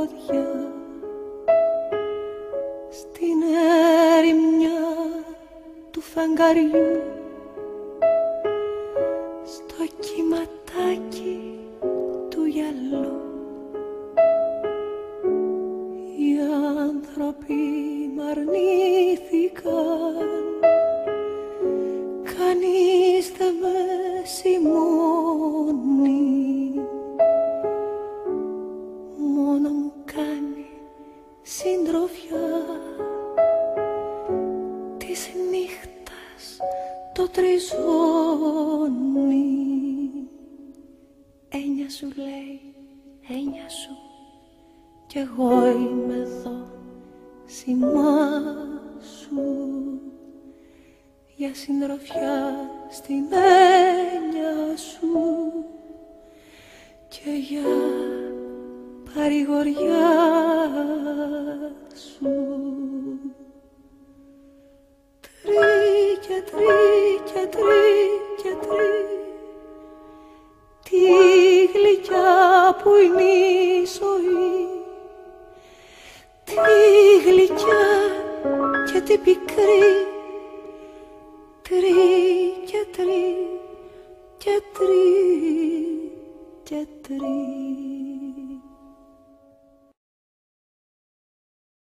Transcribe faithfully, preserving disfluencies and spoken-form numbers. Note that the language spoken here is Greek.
πόδια στην ερημιά του φεγγαριού, στο κυματάκι του γυαλού. Οι άνθρωποι μ' αρνήθηκαν, κανείς δεν με σημώνει, μόνο μου κάνει συντροφιά της νύχτας το τριζώνει. Έννοια σου λέει, έννοια σου, κι εγώ είμαι εδώ σημά σου, για συντροφιά στην έννοια σου και για παρηγοριά σου. Τρί και τρί και τρί και τρί, τι γλυκιά που είναι η ζωή, τι γλυκιά και τι πικρή. Τρί και τρί και τρί και τρί.